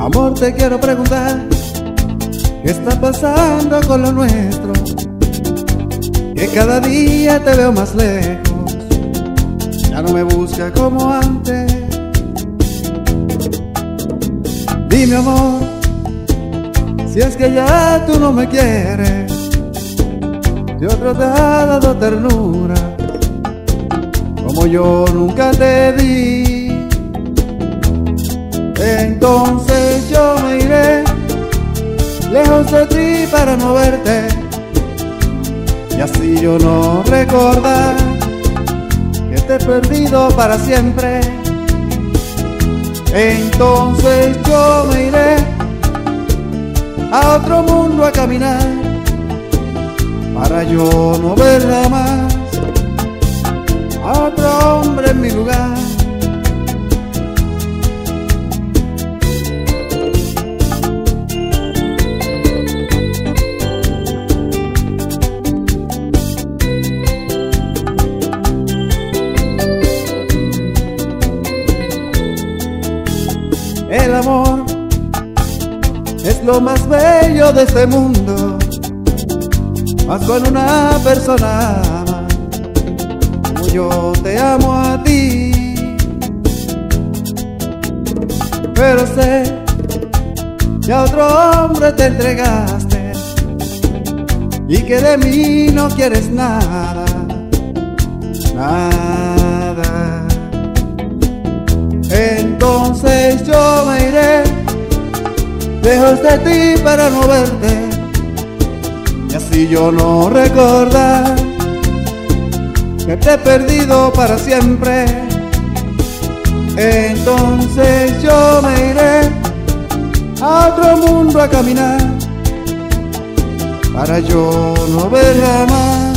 Amor, te quiero preguntar, ¿qué está pasando con lo nuestro? Que cada día te veo más lejos, ya no me busca como antes. Dime, amor, si es que ya tú no me quieres, si otro te ha dado ternura como yo nunca te di. Entonces yo me iré lejos de ti para no verte, y así yo no recordar que te he perdido para siempre. Entonces yo me iré a otro mundo a caminar, para yo no ver jamás a otro hombre en mi lugar. El amor es lo más bello de este mundo, más cuando una persona ama como yo te amo a ti. Pero sé que a otro hombre te entregaste y que de mí no quieres nada, nada. Entonces yo me iré lejos de ti para no verte, y así yo no recordar que te he perdido para siempre. Entonces yo me iré a otro mundo a caminar, para yo no ver jamás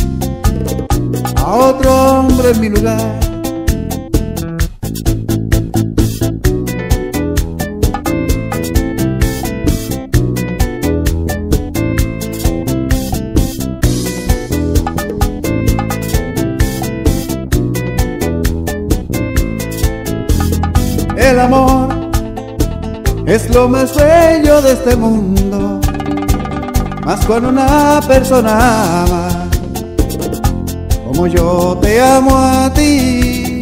a otro hombre en mi lugar. El amor es lo más bello de este mundo, más cuando una persona ama como yo te amo a ti.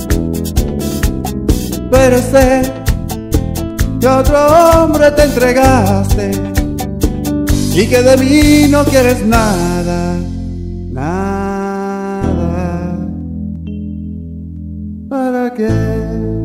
Pero sé que a otro hombre te entregaste y que de mí no quieres nada, nada. ¿Para qué?